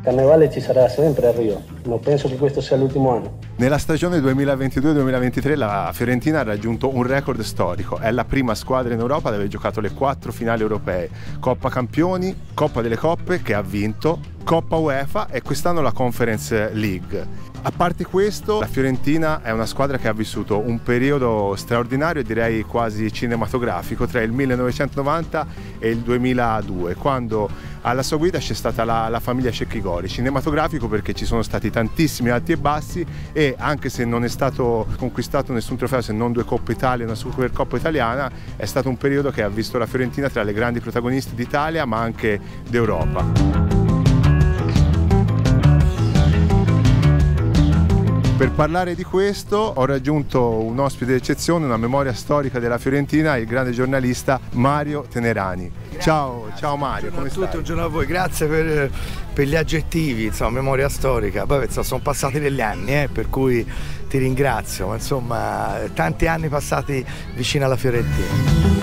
Carnevale ci sarà sempre a Rio, non penso che questo sia l'ultimo anno. Nella stagione 2022-2023 la Fiorentina ha raggiunto un record storico, è la prima squadra in Europa ad aver giocato le 4 finali europee, Coppa Campioni, Coppa delle Coppe che ha vinto, Coppa UEFA e quest'anno la Conference League. A parte questo, la Fiorentina è una squadra che ha vissuto un periodo straordinario e direi quasi cinematografico tra il 1990 e il 2002, quando alla sua guida c'è stata la famiglia Cecchigori. Cinematografico perché ci sono stati tantissimi alti e bassi e anche se non è stato conquistato nessun trofeo se non 2 Coppe Italia e una Supercoppa italiana, è stato un periodo che ha visto la Fiorentina tra le grandi protagoniste d'Italia ma anche d'Europa. Per parlare di questo ho raggiunto un ospite d'eccezione, una memoria storica della Fiorentina, il grande giornalista Mario Tenerani. Ciao Mario, come stai? Un giorno a voi, grazie per gli aggettivi, insomma, memoria storica. Poi sono passati degli anni, per cui ti ringrazio, ma insomma, tanti anni passati vicino alla Fiorentina.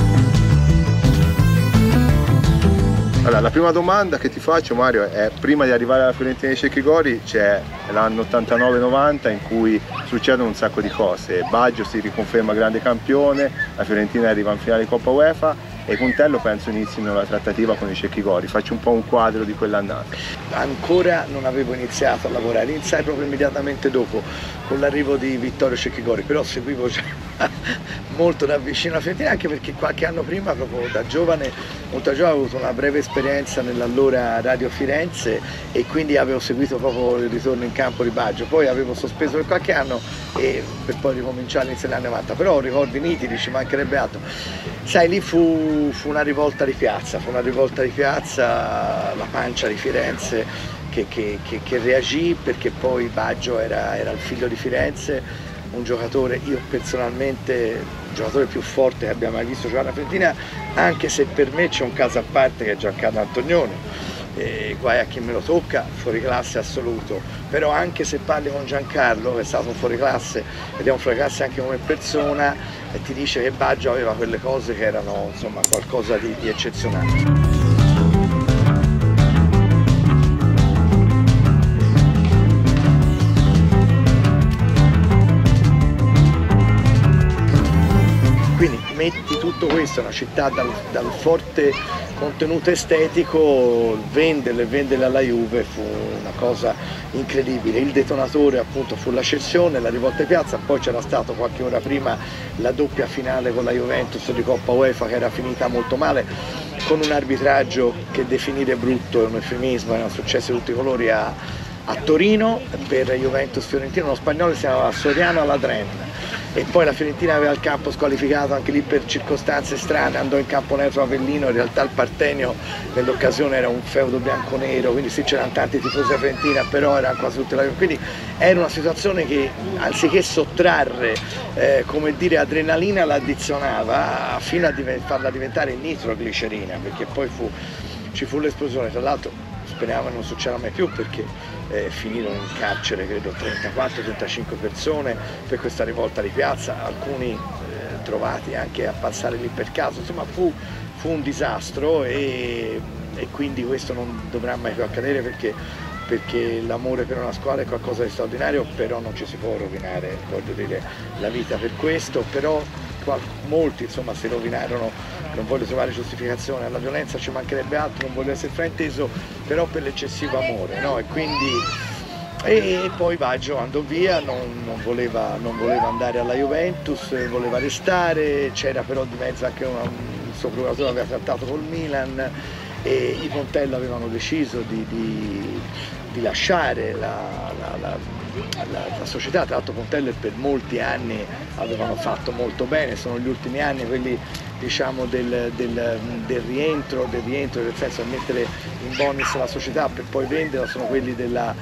Allora, la prima domanda che ti faccio, Mario, è prima di arrivare alla Fiorentina di Cecchigori c'è l'anno 89-90 in cui succedono un sacco di cose. Baggio si riconferma grande campione, la Fiorentina arriva in finale di Coppa UEFA e Contello penso inizino la trattativa con i Cecchigori. Faccio un po' un quadro di quell'annata. Ancora non avevo iniziato a lavorare, iniziai proprio immediatamente dopo con l'arrivo di Vittorio Cecchigori, però seguivo già molto da vicino la Fiorentina, anche perché qualche anno prima, proprio da giovane, molto giovane, avevo avuto una breve esperienza nell'allora Radio Firenze e quindi avevo seguito proprio il ritorno in campo di Baggio. Poi avevo sospeso per qualche anno e per poi ricominciare all'inizio degli anni 90, però ho ricordi nitidi, ci mancherebbe altro. Sai, lì fu una rivolta di piazza, la pancia di Firenze che reagì, perché poi Baggio era il figlio di Firenze, un giocatore, io personalmente, il giocatore più forte che abbiamo mai visto giocare alla Fiorentina, anche se per me c'è un caso a parte che è Giancarlo Antonioni, guai a chi me lo tocca, fuori classe assoluto, però anche se parli con Giancarlo, che è stato un fuoriclasse ed è un fuoriclasse anche come persona, ti dice che Baggio aveva quelle cose che erano insomma qualcosa di eccezionale. Quindi metti tutto questo, una città dal forte contenuto estetico, venderle alla Juve fu una cosa incredibile. Il detonatore appunto fu la cessione, la rivolta di piazza, poi c'era stato qualche ora prima la doppia finale con la Juventus di Coppa UEFA che era finita molto male, con un arbitraggio che definire brutto è un eufemismo, erano successi tutti i colori a Torino per Juventus Fiorentina, uno spagnolo si chiamava Soriano Aladren. E poi la Fiorentina aveva il campo squalificato anche lì per circostanze strane, andò in campo neutro Avellino, in realtà il Partenio nell'occasione era un feudo bianco-nero, quindi sì c'erano tanti tifosi della Fiorentina, però erano quasi tutti la quindi era una situazione che anziché sottrarre come dire adrenalina l'addizionava fino a farla diventare nitroglicerina, perché poi ci fu l'esplosione. Tra l'altro speriamo che non succeda mai più, perché finirono in carcere credo 34-35 persone per questa rivolta di piazza, alcuni trovati anche a passare lì per caso, insomma fu un disastro e quindi questo non dovrà mai più accadere, perché l'amore per una squadra è qualcosa di straordinario, però non ci si può rovinare, voglio dire, la vita per questo, però molti insomma si rovinarono, non voglio trovare giustificazione alla violenza, ci mancherebbe altro, non voglio essere frainteso, però per l'eccessivo amore, no? E poi Baggio andò via, non voleva andare alla Juventus, voleva restare, c'era però di mezzo anche il suo procuratore aveva trattato col Milan e i Contello avevano deciso di lasciare la società. Tra l'altro Contello per molti anni avevano fatto molto bene, sono gli ultimi anni quelli diciamo del rientro, nel senso di mettere in bonus la società per poi venderla, sono quelli delle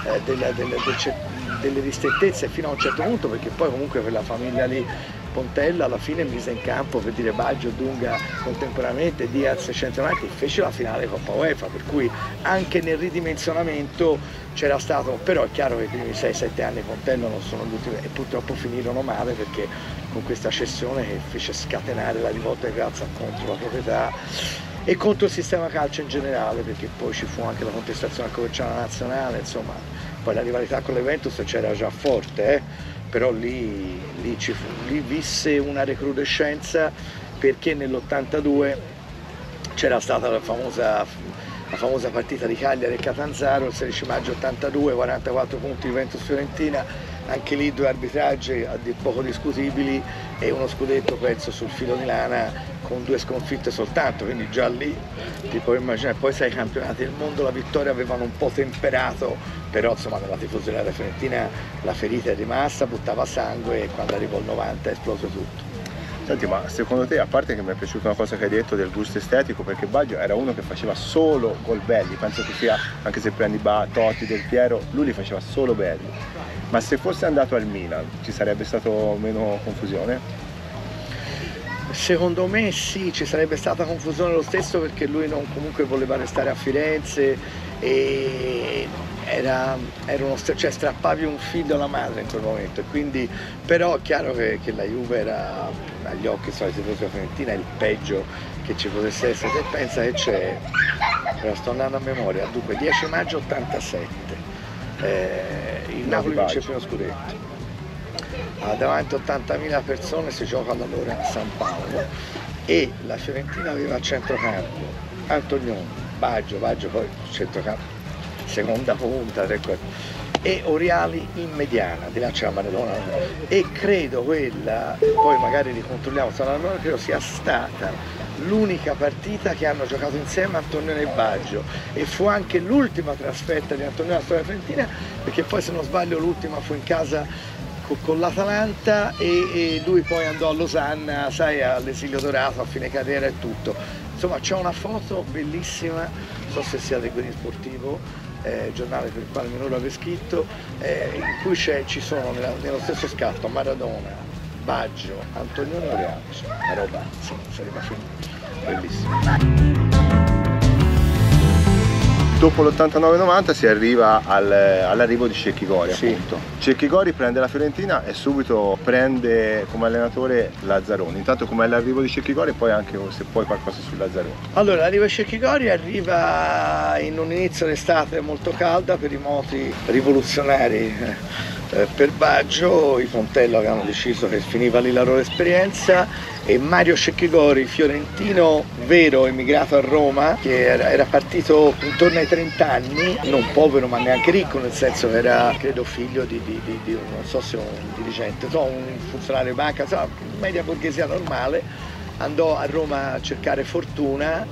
ristrettezze fino a un certo punto, perché poi comunque quella famiglia lì Pontella alla fine mise in campo per dire Baggio, Dunga contemporaneamente, Diaz e centravanti, e fece la finale Coppa UEFA, per cui anche nel ridimensionamento c'era stato, però è chiaro che i primi 6-7 anni Pontella non sono gli ultimi e purtroppo finirono male, perché con questa cessione che fece scatenare la rivolta di piazza contro la proprietà e contro il sistema calcio in generale, perché poi ci fu anche la contestazione al Coverciano nazionale, insomma, poi la rivalità con l'Juventus c'era già forte, però lì visse una recrudescenza, perché nell'82 c'era stata la famosa partita di Cagliari e Catanzaro, il 16 maggio 82, 44 punti Juventus-Fiorentina, anche lì due arbitraggi a dir poco discutibili e uno scudetto penso sul filo di lana con 2 sconfitte soltanto, quindi già lì ti puoi immaginare. Poi 6 campionati del mondo, la vittoria avevano un po' temperato, però insomma nella tifoseria della Fiorentina la ferita è rimasta, buttava sangue e quando arrivò il 90 è esploso tutto. Senti, ma secondo te, a parte che mi è piaciuta una cosa che hai detto del gusto estetico, perché Baggio era uno che faceva solo gol belli, penso che sia, anche se prendi Totti, Del Piero, lui li faceva solo belli, ma se fosse andato al Milan ci sarebbe stato meno confusione? Secondo me sì, ci sarebbe stata confusione lo stesso, perché lui non comunque voleva restare a Firenze e cioè strappavi un figlio alla madre in quel momento, e quindi, però è chiaro che la Juve era agli occhi dei tifosi della Fiorentina il peggio che ci potesse essere. Se pensa che c'è, però sto andando a memoria, dunque 10 maggio 87, il Napoli vince il primo scudetto, davanti a 80.000 persone, si gioca allora a San Paolo e la Fiorentina aveva a centrocampo Antonioni, Baggio poi centrocampo seconda punta, e Oriali in mediana, di là c'è la Maradona, e credo quella, poi magari ricontrolliamo, credo sia stata l'unica partita che hanno giocato insieme Antonioni e Baggio, e fu anche l'ultima trasferta di Antonioni alla storia fiorentina, perché poi se non sbaglio l'ultima fu in casa con l'Atalanta e lui poi andò a Losanna, sai, all'esilio dorato, a fine carriera e tutto. Insomma c'è una foto bellissima, non so se sia del Guerin Sportivo, giornale per il quale mi avevo scritto, in cui ci sono nello stesso scatto Maradona, Baggio, Antonioni e Oriali, una roba, insomma, sarebbe bellissimo. Dopo l'89-90 si arriva all'arrivo di Cecchi-Gori, sì. Appunto. Cecchi-Gori prende la Fiorentina e subito prende come allenatore Lazzaroni. Intanto com'è l'arrivo di Cecchi-Gori e poi anche se puoi qualcosa su Lazzaroni. Allora, l'arrivo di Cecchi-Gori arriva in un inizio d'estate molto calda per i moti rivoluzionari. Per Baggio, i Fontello avevano deciso che finiva lì la loro esperienza e Mario Cecchi-Gori, fiorentino vero, emigrato a Roma, che era partito intorno ai 30 anni, non povero ma neanche ricco, nel senso che era credo figlio di non so se un dirigente, un funzionario di banca, media borghesia normale, andò a Roma a cercare fortuna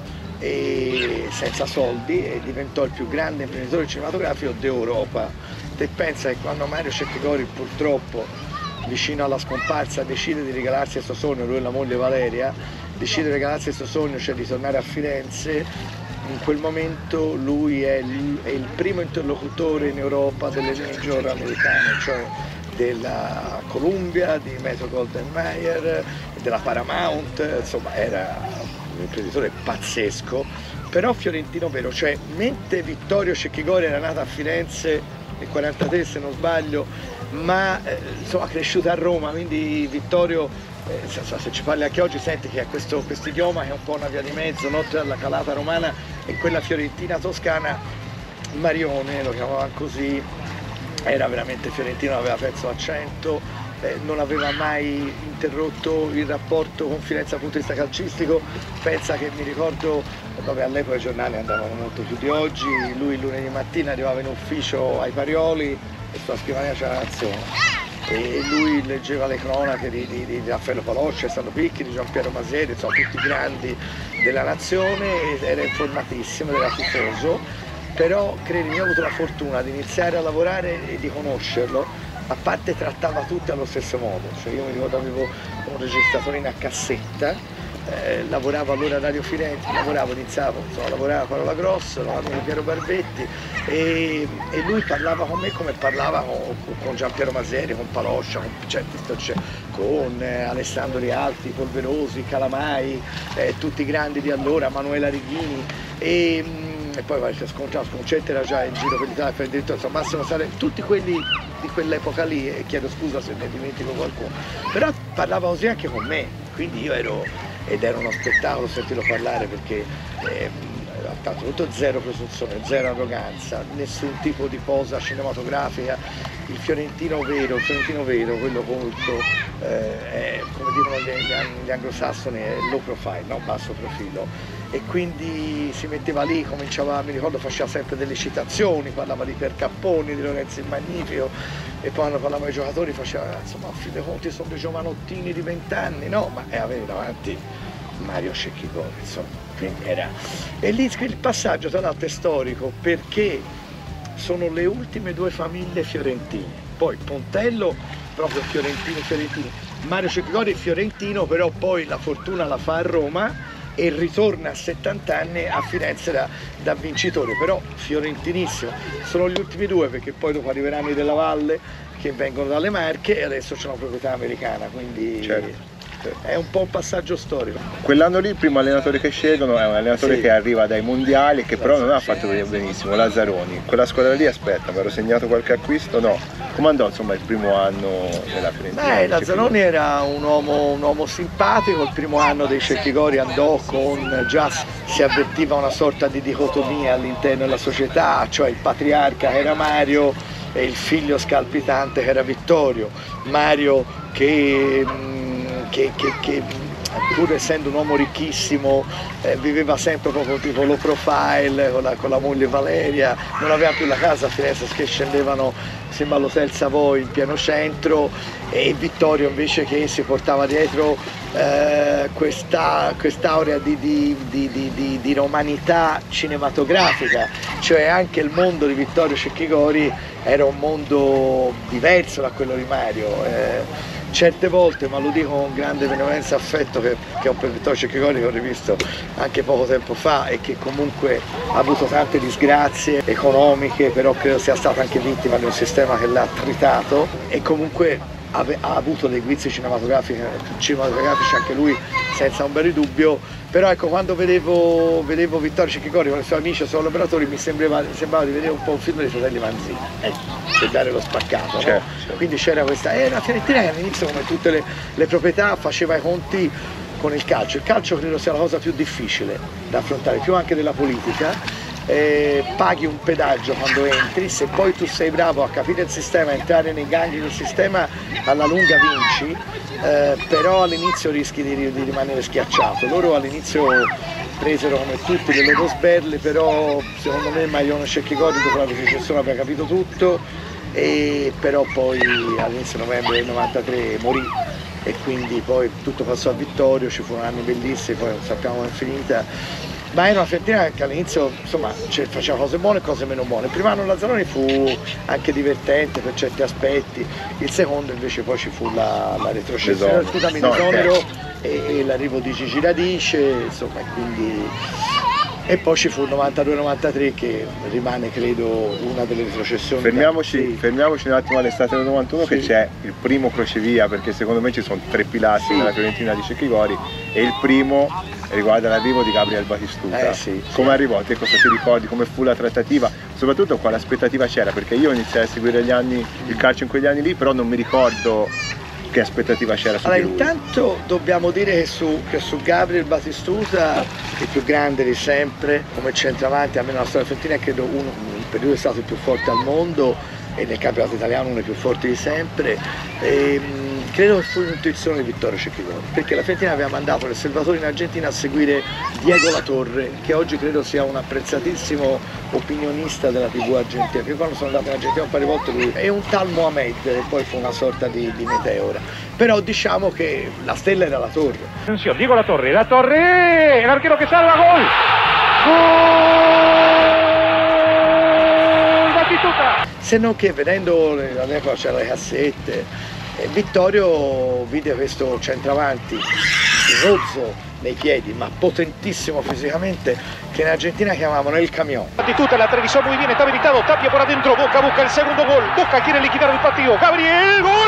e senza soldi e diventò il più grande imprenditore cinematografico d'Europa. Te pensa che quando Mario Cecchi-Gori purtroppo vicino alla scomparsa decide di regalarsi il suo sogno, lui e la moglie Valeria, decide di regalarsi il suo sogno, cioè di tornare a Firenze, in quel momento lui è il primo interlocutore in Europa delle major americane, cioè della Columbia, di Metro-Goldwyn-Mayer, della Paramount, insomma era un imprenditore pazzesco, però fiorentino vero, cioè mentre Vittorio Cecchi-Gori era nato a Firenze nel 43 se non sbaglio, ma insomma cresciuto a Roma, quindi Vittorio, se ci parli anche oggi senti che ha questo idioma che è un po' una via di mezzo, no? Tra la calata romana e quella fiorentina toscana. Marione, lo chiamavano così, era veramente fiorentino, aveva perso l'accento, non aveva mai interrotto il rapporto con Firenze dal punto di vista calcistico. Pensa che mi ricordo, vabbè, all'epoca i giornali andavano molto più di oggi, lui il lunedì mattina arrivava in ufficio ai Parioli e sulla scrivania c'era la Nazione e lui leggeva le cronache di Raffaello Paloccia, Sandro Picchi, di Giampiero Maseri, insomma tutti i grandi della Nazione, era informatissimo, era tifoso, però credimi, io ho avuto la fortuna di iniziare a lavorare e di conoscerlo. A parte trattava tutti allo stesso modo, cioè io mi ricordo avevo un registratore a cassetta, lavoravo allora a Radio Firenze, iniziavo a lavorare a Parola Grossa, lavoravo con Piero Barbetti e lui parlava con me come parlava con Giampiero Maseri, con Paloscia, con Alessandro Rialti, Polverosi, Calamai, tutti i grandi di allora, Manuela Righini e poi Sconcetti era già in giro per l'Italia per il diritto, insomma Massimo Sale, tutti quelli di quell'epoca lì, e chiedo scusa se ne dimentico qualcuno, però parlava così anche con me, quindi io ero ed era uno spettacolo sentirlo parlare, perché tanto tutto zero presunzione, zero arroganza, nessun tipo di posa cinematografica. Il fiorentino vero, quello colto, è, come dicono gli anglosassoni, è low profile, no? Basso profilo. E quindi si metteva lì, cominciava, mi ricordo, faceva sempre delle citazioni, parlava di Percapponi, di Lorenzo il Magnifico, e poi quando parlava ai giocatori faceva, insomma, a fin dei conti sono dei giovanottini di 20 anni, no? Ma aveva davanti Mario Cecchigori, insomma. Quindi era... E lì il passaggio tra l'altro è storico, perché sono le ultime due famiglie fiorentine. Poi Pontello proprio fiorentini, Mario Cecchigori è fiorentino, però poi la fortuna la fa a Roma e ritorna a 70 anni a Firenze da vincitore, però fiorentinissimo. Sono gli ultimi due, perché poi dopo arriveranno i Della Valle che vengono dalle Marche e adesso c'è una proprietà americana, quindi certo. È un po' un passaggio storico. Quell'anno lì il primo allenatore che scelgono è un allenatore che arriva dai mondiali e che però non ha fatto benissimo, Lazzaroni. Quella squadra lì, aspetta, mi ero segnato qualche acquisto? No. Come andò insomma il primo anno della Fiorentina? Lazzaroni era un uomo simpatico. Il primo anno dei Cecchigori andò con, già si avvertiva una sorta di dicotomia all'interno della società, cioè il patriarca che era Mario e il figlio scalpitante che era Vittorio. Mario che pur essendo un uomo ricchissimo viveva sempre proprio tipo low profile con la moglie Valeria, non aveva più la casa a Firenze, che scendevano sembra all'Hotel Savoy in pieno centro, e Vittorio invece che si portava dietro quest'aurea di romanità cinematografica, cioè anche il mondo di Vittorio Cecchigori era un mondo diverso da quello di Mario. Certe volte, ma lo dico con grande benevolenza e affetto che ho per Vittorio Cecchigori, che ho rivisto anche poco tempo fa e che comunque ha avuto tante disgrazie economiche, però credo sia stata anche vittima di un sistema che l'ha tritato, e comunque ha avuto dei guizzi cinematografici anche lui, senza un bel dubbio. Però ecco, quando vedevo Vittorio Cecchigori con i suoi amici e i suoi collaboratori mi sembrava di vedere un po' un film dei fratelli Manzini, per dare lo spaccato, certo, no? certo. Quindi c'era questa, una Fiorentina che all'inizio, come tutte le proprietà, faceva i conti con il calcio. Il calcio credo sia la cosa più difficile da affrontare, più anche della politica. Paghi un pedaggio quando entri, se poi tu sei bravo a capire il sistema, a entrare nei gangli del sistema, alla lunga vinci, però all'inizio rischi di rimanere schiacciato. Loro all'inizio presero come tutti le loro sberle, però secondo me Mariano Cecchigori dopo la recensione aveva capito tutto, e però poi all'inizio novembre del 93 morì, e quindi poi tutto passò a Vittorio, ci furono anni bellissimi, poi non sappiamo come è finita. Ma era una Fiorentina che all'inizio insomma faceva cose buone e cose meno buone. Il primo anno Lazzaroni fu anche divertente per certi aspetti, il secondo invece poi ci fu la retrocessione, l'esonero e l'arrivo di Gigi Radice, insomma, e poi ci fu il 92-93 che rimane credo una delle retrocessioni. Fermiamoci un attimo all'estate del 91, che c'è il primo crocevia, perché secondo me ci sono tre pilastri nella Fiorentina di Cecchigori, e il primo riguarda l'arrivo di Gabriel Batistuta. Come arrivò? Te cosa ti ricordi? Come fu la trattativa? Soprattutto quale aspettativa c'era? Perché io iniziai a seguire il calcio in quegli anni lì, però non mi ricordo che aspettativa c'era su di lui. Intanto dobbiamo dire che su Gabriel Batistuta, il più grande di sempre come centravanti, almeno la storia fiorentina, credo il periodo è stato il più forte al mondo, e nel campionato italiano uno dei più forti di sempre. Credo che fu un'intuizione di Vittorio Cecchigori, perché la Fiorentina aveva mandato l'osservatore in Argentina a seguire Diego Latorre, che oggi credo sia un apprezzatissimo opinionista della TV argentina, perché quando sono andato in Argentina un paio di volte lui è un tal Mohamed, e poi fu una sorta di meteora. Però diciamo che la stella era Latorre. Attenzione, Diego Latorre, l'archero che salva, gol! Gol! Batistuta! Se non che vedendo, all'epoca c'erano le cassette, Vittorio vide questo centravanti rozzo nei piedi ma potentissimo fisicamente, che in Argentina chiamavano el camión. Batistuta la atravesó muy bien, está habilitado, Tapia por adentro, Boca busca el segundo gol, Boca quiere liquidar el partido, Gabriel, gol!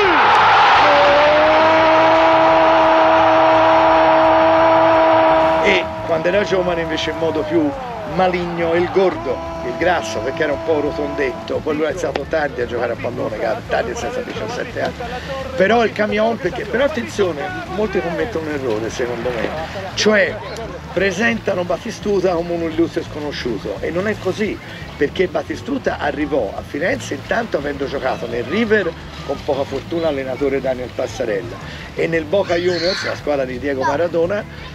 E quando era giovane invece in modo più Maligno e il Gordo, il grasso, perché era un po' rotondetto, poi lui ha iniziato tardi a giocare a pallone, tardi senza 17 anni. Però il camion, però attenzione, molti commettono un errore secondo me, cioè presentano Batistuta come un illustre sconosciuto, e non è così, perché Batistuta arrivò a Firenze intanto avendo giocato nel River con poca fortuna allenatore Daniel Passarella e nel Boca Juniors, la squadra di Diego Maradona,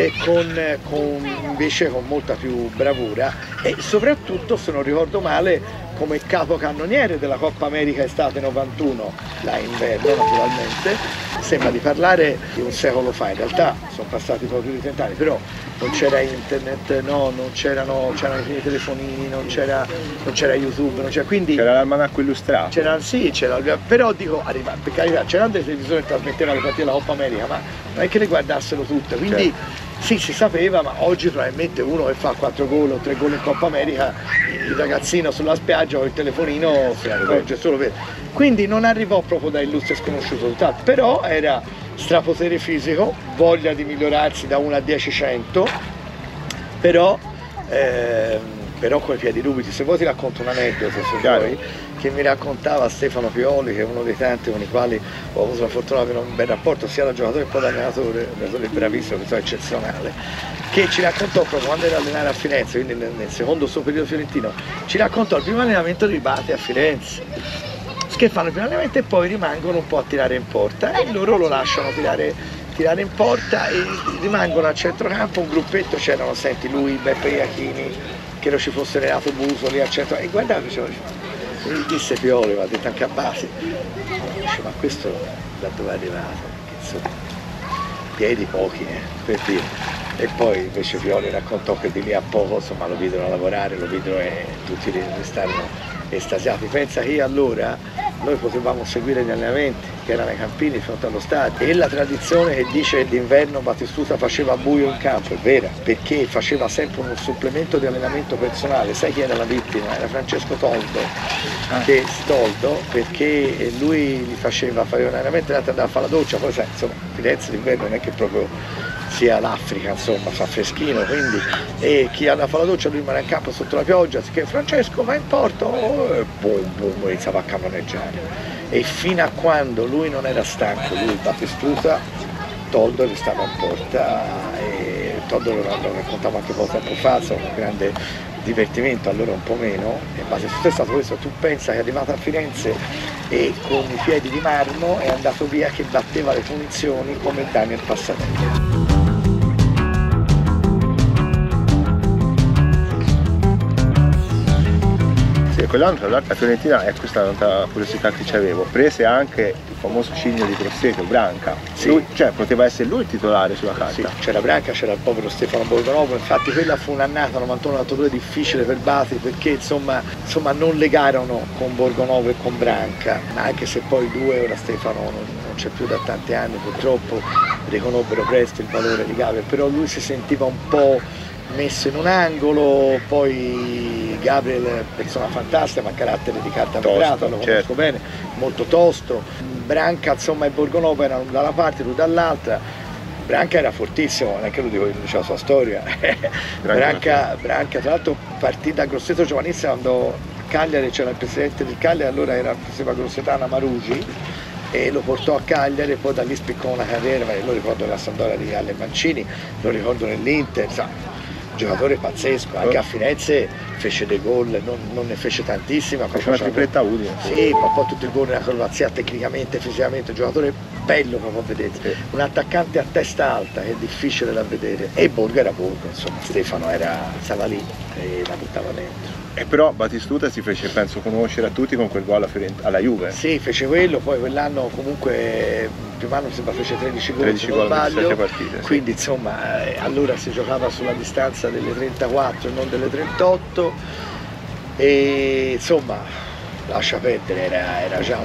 invece con molta più bravura, e soprattutto, se non ricordo male, come capocannoniere della Coppa America estate 91, là inverno naturalmente. Sembra di parlare di un secolo fa, in realtà sono passati poco più di 30 anni, però non c'era internet, no, c'erano i primi telefonini, non c'era YouTube, quindi c'era l'almanacco illustrato. Però dico, per carità, c'erano delle televisioni che trasmettevano le partite della Coppa America, ma non è che le guardassero tutte, quindi certo. Sì, si sapeva, ma oggi probabilmente uno che fa 4 gol o 3 gol in Coppa America, il ragazzino sulla spiaggia con il telefonino si accorge solo per... Quindi non arrivò proprio da illustre sconosciuto, però era strapotere fisico, voglia di migliorarsi da 1 a 10, 100, però con i piedi rubiti. Se vuoi ti racconto un aneddoto, se vuoi, che mi raccontava Stefano Pioli, che è uno dei tanti con i quali ho avuto la fortuna di avere un bel rapporto sia da giocatore che poi da allenatore bravissimo, che eccezionale, che ci raccontò proprio quando era a allenare a Firenze, quindi nel secondo suo periodo fiorentino, ci raccontò il primo allenamento di Bati a Firenze, che fanno il primo allenamento e poi rimangono un po' a tirare in porta e loro lo lasciano tirare in porta e rimangono a centrocampo un gruppetto, c'erano, senti, lui, Beppe Iachini, che non ci fosse Renato Busoli a centro, e guardate, mi disse Pioli, ma ha detto anche a Basi, dice, ma questo da dove è arrivato? Insomma, piedi pochi, per dire. E poi invece Pioli raccontò che di lì a poco, insomma, lo videro lavorare, lo videro e tutti restarono estasiati. Pensa che allora noi potevamo seguire gli allenamenti che erano ai campini di fronte allo stadio, e la tradizione che dice che d'inverno Batistuta faceva buio in campo è vera, perché faceva sempre un supplemento di allenamento personale. Sai chi era la vittima? Era Francesco Toldo, perché lui gli faceva fare un allenamento e andava a fare la doccia, poi sai, insomma, Firenze d'inverno non è che proprio sia l'Africa, insomma, fa freschino, quindi, e chi andava a fare la doccia lui rimane in campo sotto la pioggia, che Francesco va in porto, e boom, iniziava a cannoneggiare. E fino a quando lui non era stanco, lui Batistuta, Toldo restava in porta, e Toldo lo raccontava anche poco tempo fa, insomma, un grande divertimento, allora un po' meno, e Batistuta è stato questo. Tu pensa che è arrivato a Firenze e con i piedi di marmo è andato via che batteva le punizioni come Daniel Passarella. Quell'anno la Fiorentina, e questa è un'altra curiosità che ci avevo, prese anche il famoso cigno di Grosseto, Branca. Sì. Lui, cioè poteva essere lui il titolare sulla carta. Sì, c'era Branca, c'era il povero Stefano Borgonovo, infatti quella fu un'annata 91-92 difficile per Bati, perché insomma non legarono con Borgonovo e con Branca, anche se poi due, ora Stefano non c'è più da tanti anni purtroppo, riconobbero presto il valore di Gabriel, però lui si sentiva un po' messo in un angolo. Poi Gabriel, persona fantastica, ma carattere di carta vetrata, lo conosco bene, molto tosto. Branca, insomma, e Borgonovo erano dalla parte, lui dall'altra. Branca era fortissimo, non è che lui diceva la sua storia. Branca, tra l'altro, partì da Grosseto giovanissimo, quando a Cagliari c'era il presidente del Cagliari, allora era il presidente grossetana Marugi, e lo portò a Cagliari, e poi da lì spiccò una carriera, ma lo ricordo nella Sampdoria di Galle Mancini, lo ricordo nell'Inter, giocatore pazzesco, anche a Firenze fece dei gol, non ne fece tantissimi, ma fece una tripletta Udine. Sì, ma poi tutto il gol nella acrobazia, tecnicamente, fisicamente, un giocatore bello proprio a vedere, sì. Un attaccante a testa alta che è difficile da vedere, e Borgo era Borgo, insomma, Stefano stava lì e la buttava dentro. E però Batistuta si fece, penso, conoscere a tutti con quel gol alla Juve. Sì, fece quello, poi quell'anno comunque, il primo anno mi sembra fece 13 gol, 13 gol, partite, quindi sì. Insomma, allora si giocava sulla distanza delle 34 e non delle 38, e insomma, lascia perdere, era già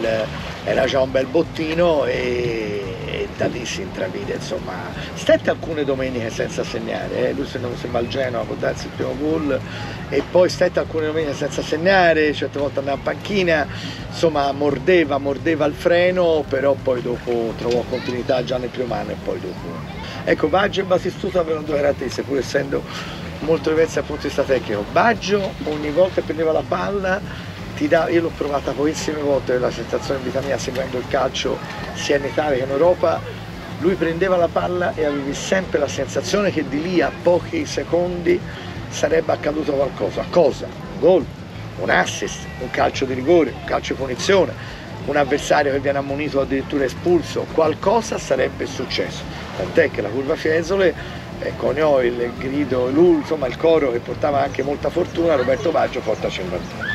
un bel bottino, e da lì si intravide, insomma, stette alcune domeniche senza segnare, lui se non sembra al Genoa può darsi il primo gol, e poi stette alcune domeniche senza segnare, certe volte andava in panchina, insomma mordeva il freno, però poi dopo trovò continuità già nel primo anno, e poi dopo. Ecco, Baggio e Batistuta avevano due caratteristiche, pur essendo molto diverse dal punto di vista tecnico. Baggio ogni volta che prendeva la palla io l'ho provata pochissime volte, la sensazione in vita mia seguendo il calcio sia in Italia che in Europa, lui prendeva la palla e avevi sempre la sensazione che di lì a pochi secondi sarebbe accaduto qualcosa. Cosa? Un gol, un assist, un calcio di rigore, un calcio di punizione, un avversario che viene ammonito o addirittura espulso, qualcosa sarebbe successo. Tant'è che la curva Fiesole coniò il grido, insomma il coro che portava anche molta fortuna, Roberto Baggio portaci in vantaggio.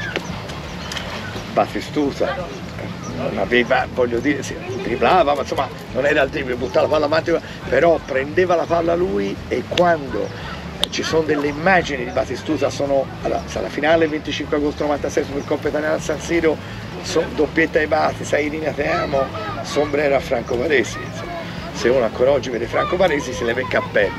Batistuta non aveva, voglio dire, driblava, ma insomma non era il dribbling, buttava la palla avanti, però prendeva la palla lui e quando ci sono delle immagini di Batistuta, sarà finale il 25 agosto 96 Supercoppa Italiana al San Siro, doppietta ai Bati, sai Irina te amo, sombrero a Franco Baresi, se uno ancora oggi vede Franco Baresi si leva il cappello.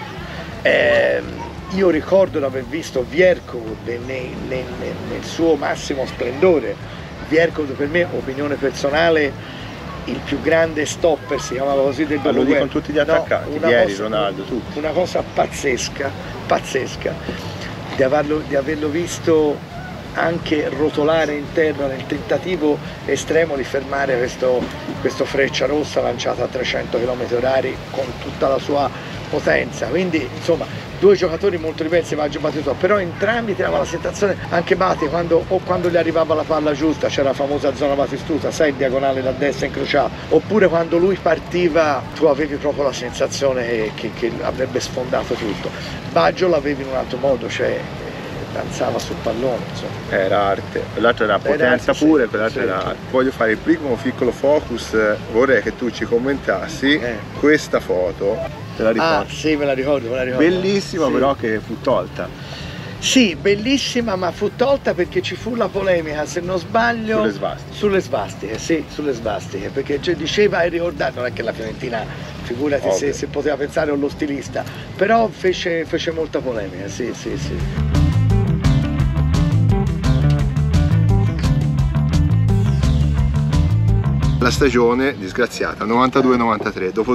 Io ricordo di aver visto Vierkovud nel suo massimo splendore. Vierkovud per me, opinione personale, il più grande stopper, si chiamava così del dopoguerra. Lo dicono tutti gli attaccanti, Vieri, Ronaldo, tutti. Una cosa pazzesca, di averlo visto anche rotolare interno nel tentativo estremo di fermare questo Frecciarossa lanciato a 300 km/h con tutta la sua potenza. Quindi insomma due giocatori molto diversi, Baggio e Batistuta, però entrambi avevano la sensazione, anche Bati quando gli arrivava la palla giusta, c'era la famosa zona Batistuta, sai il diagonale da destra incrociato, oppure quando lui partiva tu avevi proprio la sensazione che avrebbe sfondato tutto. Baggio l'avevi in un altro modo, cioè danzava sul pallone, insomma. Era arte, l'altro era potenza pure, quell'altro sì. era arte. Voglio fare il primo piccolo focus, vorrei che tu ci commentassi questa foto. Te la ricordi? Ah sì, me la ricordo. Bellissima, sì. però che fu tolta. Sì, bellissima, ma fu tolta perché ci fu la polemica, se non sbaglio, sulle svastiche, perché diceva e ricordato, non è che la Fiorentina, figurati se poteva pensare allo stilista, però fece molta polemica, sì. La stagione disgraziata, 92-93, dopo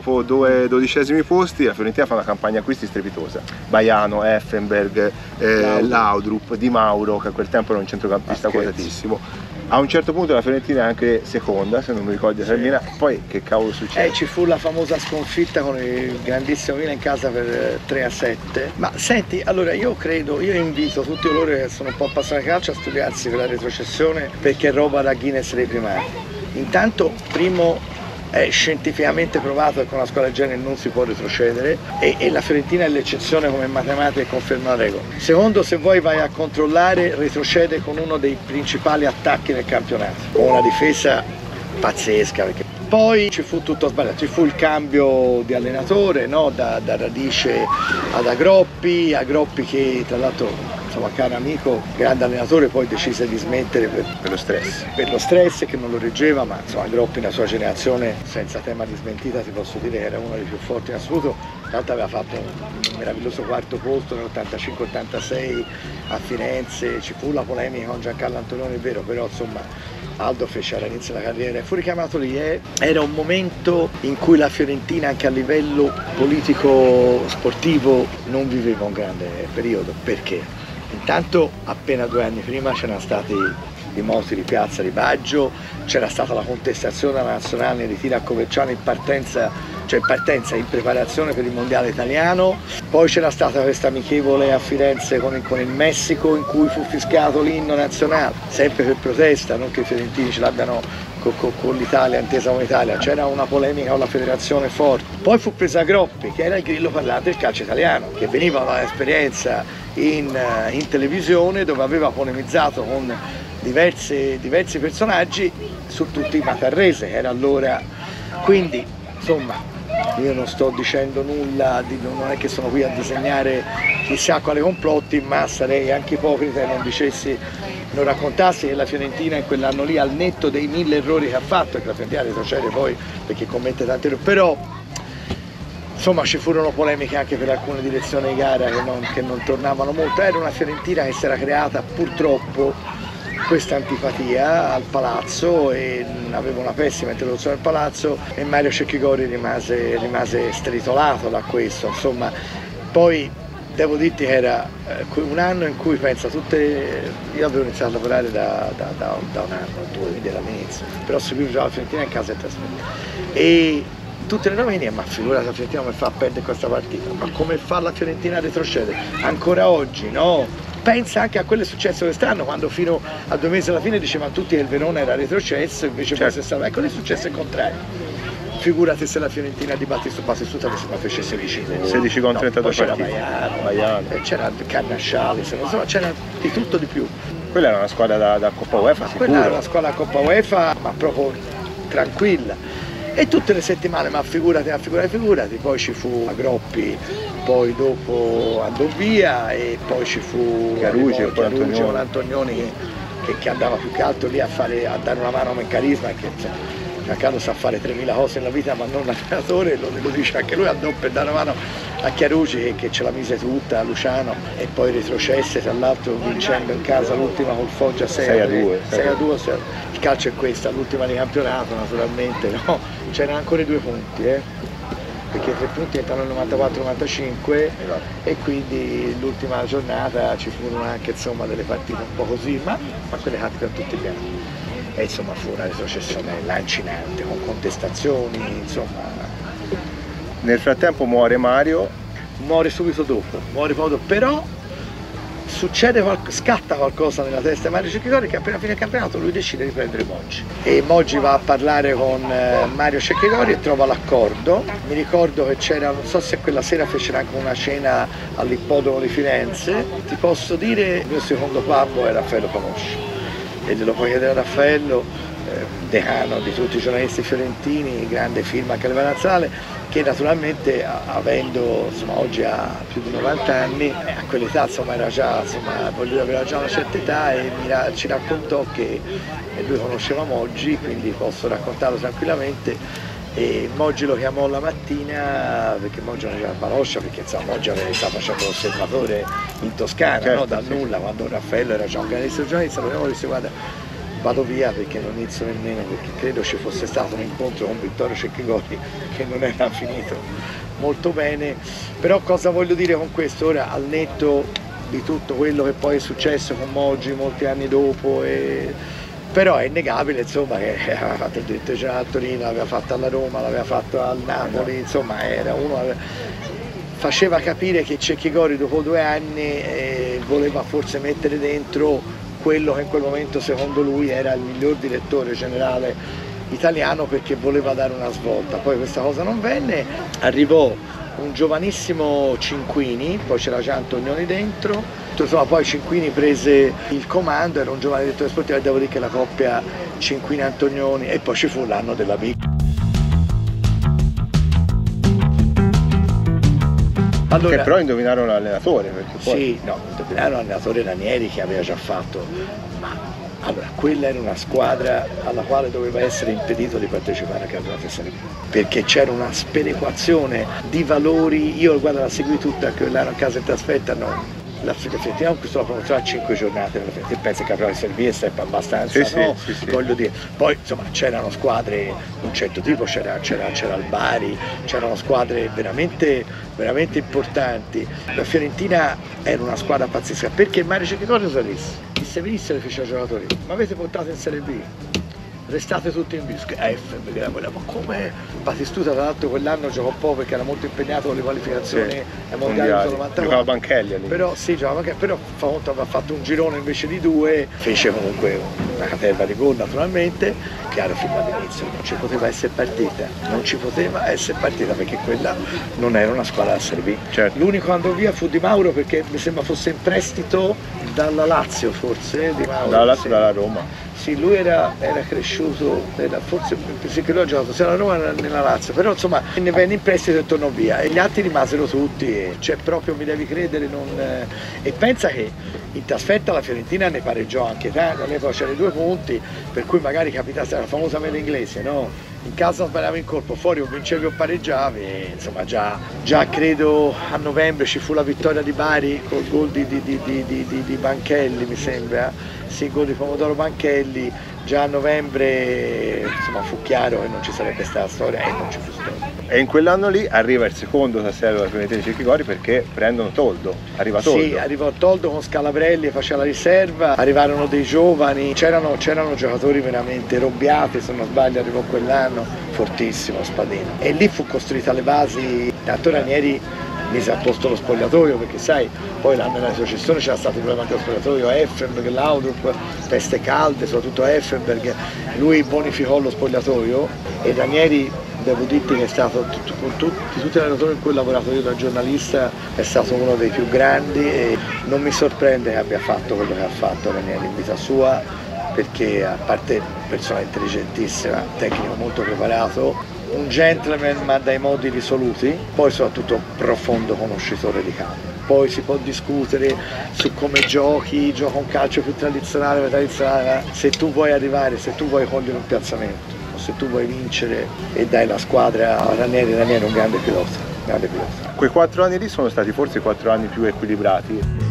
due dodicesimi posti la Fiorentina fa una campagna acquisti strepitosa. Baiano, Effenberg, Laudrup, Di Mauro, che a quel tempo era un centrocampista quotatissimo. A un certo punto la Fiorentina è anche seconda, se non mi ricordo termina, poi che cavolo succede? Ci fu la famosa sconfitta con il grandissimo Milan in casa per 3-7. Ma senti, allora io invito tutti coloro che sono un po' appassionati di calcio a studiarsi per la retrocessione, perché è roba da Guinness dei primati. Intanto, primo, è scientificamente provato che con una squadra del genere non si può retrocedere e la Fiorentina è l'eccezione come matematica e conferma la regola. Secondo, se vuoi vai a controllare, retrocede con uno dei principali attacchi nel campionato, con una difesa pazzesca. Poi ci fu tutto sbagliato, ci fu il cambio di allenatore, no? da Radice ad Agroppi che tra l'altro, insomma, caro amico, grande allenatore, poi decise di smettere per lo stress che non lo reggeva, ma insomma Agroppi nella sua generazione, senza tema di smentita ti posso dire, era uno dei più forti in assoluto. Tra l'altro aveva fatto un meraviglioso quarto posto nell'85-86 a Firenze, ci fu la polemica con Giancarlo Antonioni, è vero, però insomma Aldo fece all'inizio della carriera, fu richiamato lì. Era un momento in cui la Fiorentina anche a livello politico sportivo non viveva un grande periodo. Perché? Intanto appena 2 anni prima c'erano stati i moti di piazza di Baggio, c'era stata la contestazione alla nazionale in ritiro a Coverciano in preparazione per il mondiale italiano, poi c'era stata questa amichevole a Firenze con il Messico in cui fu fischiato l'inno nazionale, sempre per protesta, non che i fiorentini ce l'abbiano con l'Italia, intesa come Italia, c'era una polemica con la federazione forte. Poi fu presa Groppi, che era il grillo parlante del calcio italiano, che veniva dall'esperienza in televisione, dove aveva polemizzato con diversi personaggi su tutti i Matarrese, era allora. Quindi insomma io non sto dicendo nulla, non è che sono qui a disegnare chissà quale complotti, ma sarei anche ipocrita e non raccontassi che la Fiorentina in quell'anno lì, al netto dei 1000 errori che ha fatto, e che la Fiorentina retrocede poi perché commette tanti errori, però insomma ci furono polemiche anche per alcune direzioni di gara che non tornavano molto. Era una Fiorentina che si era creata purtroppo questa antipatia al palazzo e aveva una pessima introduzione al palazzo, e Mario Cecchigori rimase stritolato da questo. Insomma, poi devo dirti che era un anno in cui pensa io avevo iniziato a lavorare da un anno o due, quindi era all'inizio, però seguivo già la Fiorentina in casa e trasferita. E tutte le domeniche, ma figurati la Fiorentina come fa a perdere questa partita, ma come fa la Fiorentina a retrocedere? Ancora oggi, no? Pensa anche a quello che è successo quest'anno, quando fino a 2 mesi alla fine dicevano tutti che il Verona era retrocesso, invece poi si è stato. Ecco, lì è successo il contrario. Figurati se la Fiorentina di Battistuta che se ne fece 16 gol. 16 con 32 partite. C'era Baiano, c'era Carnasciali, insomma c'era di tutto di più. Quella era una squadra da Coppa UEFA, sicuro. Quella era una squadra da Coppa UEFA, ma proprio tranquilla. E tutte le settimane, ma figurati, poi ci fu Agroppi, poi dopo andò via e poi ci fu Chiarucci con Antonioni che andava più che altro lì a dare una mano a Meccanisma, che Giancarlo sa fare 3000 cose nella vita ma non l'allenatore, lo dice anche lui, andò per dare una mano a Chiarucci che ce la mise tutta, a Luciano, e poi retrocesse tra l'altro vincendo in casa l'ultima col Foggia 6-2. Il calcio è questa, l'ultima di campionato naturalmente, no? C'erano ancora i 2 punti, perché i 3 punti entrano nel 94-95 e quindi l'ultima giornata ci furono anche insomma delle partite un po' così, ma quelle capitano a tutti gli anni. E insomma fu una retrocessione lancinante, con contestazioni, insomma. Nel frattempo muore Mario. Muore subito dopo, però scatta qualcosa nella testa di Mario Cecchigori, che appena fine il campionato lui decide di prendere Moggi. E Moggi va a parlare con Mario Cecchigori e trova l'accordo. Mi ricordo che c'era, non so se quella sera fecero anche una cena all'ippodromo di Firenze. Ti posso dire, il mio secondo babbo è Raffaello Conosci. E glielo puoi chiedere a Raffaello, decano di tutti i giornalisti fiorentini, grande firma anche a livello nazionale, che naturalmente avendo, insomma, oggi ha più di 90 anni, a quell'età insomma era già, aveva già una certa età e ci raccontò che lui conosceva Moggi, quindi posso raccontarlo tranquillamente. E Moggi lo chiamò la mattina, perché Moggi non era Baloscia, perché insomma Moggi stava facendo l'osservatore in Toscana, certo, no? Dal nulla, quando Raffaello era già un grandissimo giornalista, lo chiamò e disse: guarda, vado via perché non inizio nemmeno, perché credo ci fosse stato un incontro con Vittorio Cecchigori che non era finito molto bene. Però cosa voglio dire con questo? Ora, al netto di tutto quello che poi è successo con Moggi molti anni dopo, però è innegabile insomma che aveva fatto il diritto generale a Torino, l'aveva fatto alla Roma, l'aveva fatto al Napoli, insomma era uno, faceva capire che Cecchigori dopo 2 anni voleva forse mettere dentro quello che in quel momento secondo lui era il miglior direttore generale italiano, perché voleva dare una svolta. Poi questa cosa non venne, arrivò un giovanissimo Cinquini, poi c'era già Antonioni dentro, insomma poi Cinquini prese il comando, era un giovane direttore sportivo, e devo dire che la coppia Cinquini-Antonioni, e poi ci fu l'anno della Big. Allora, che però indovinarono l'allenatore, perché poi... Sì, no, indovinarono l'allenatore Ranieri, che aveva già fatto, ma allora quella era una squadra alla quale doveva essere impedito di partecipare al campionato di Serie B, perché c'era una sperequazione di valori. Io guarda, la seguì tutta, che l'anno a casa in trasferta, no. La Fiorentina conquistò la promozione a 5 giornate, e penso che il Serie B è sempre abbastanza, sì, no? Sì. Voglio dire, poi insomma c'erano squadre di un certo tipo, c'era il Bari, c'erano squadre veramente importanti. La Fiorentina era una squadra pazzesca, perché Mario Cecchigori salisse, il Severissimo le fece ai giocatori: ma avete portato in Serie B? Restate tutti in bisco, perché era quella, ma come? Battistuta tra l'altro quell'anno giocò poco perché era molto impegnato con le qualificazioni ai mondiali del 94. Giocava Banchelli lì. Però sì, giocava Banchelli, però aveva fatto un girone invece di 2, fece comunque una caterva di gol naturalmente. Chiaro, fin dall'inizio non ci poteva essere partita, perché quella non era una squadra da Serie B. Certo. L'unico che andò via fu Di Mauro, perché mi sembra fosse in prestito dalla Lazio, forse Di Mauro. Dalla Lazio, dalla Roma. Sì, lui era cresciuto, forse sì, che lui ha giocato sia alla Roma che nella Lazio, però insomma ne venne in prestito e tornò via, e gli altri rimasero tutti, e cioè proprio mi devi credere, e pensa che in trasferta la Fiorentina ne pareggiò anche tanto, all'epoca c'erano i 2 punti, per cui magari capitasse la famosa mela inglese, no? In casa sbagliavi in colpo, fuori o vincevi o pareggiavi, e insomma già credo a novembre ci fu la vittoria di Bari col gol di Banchelli, mi sembra, sì, il gol di Pomodoro Banchelli. Già a novembre insomma fu chiaro che non ci sarebbe stata storia, e non ci fu storia. E in quell'anno lì arriva il secondo tassello della Fiorentina di Cecchigori, perché prendono Toldo, arriva Toldo. Sì, arrivò Toldo con Scalabrelli, faceva la riserva, arrivarono dei giovani, c'erano giocatori veramente. Robbiati, se non sbaglio, arrivò quell'anno, fortissimo Spadino. E lì fu costruita le basi, tanto Ranieri mise a posto lo spogliatoio, perché sai, poi nella successione c'era stato il problema anche lo spogliatoio, Effenberg, Laudrup, teste calde, soprattutto Effenberg, lui bonificò lo spogliatoio e Ranieri, devo dirti che è stato, con tutti gli allenatori in cui ho lavorato io da giornalista, è stato uno dei più grandi e non mi sorprende che abbia fatto quello che ha fatto Ranieri in vita sua, perché a parte persona intelligentissima, tecnico molto preparato, un gentleman ma dai modi risoluti, poi soprattutto profondo conoscitore di campo. Poi si può discutere su come gioca un calcio più tradizionale, se tu vuoi arrivare, se tu vuoi cogliere un piazzamento, o se tu vuoi vincere e dai la squadra a Ranieri è un grande pilota. Quei 4 anni lì sono stati forse i 4 anni più equilibrati.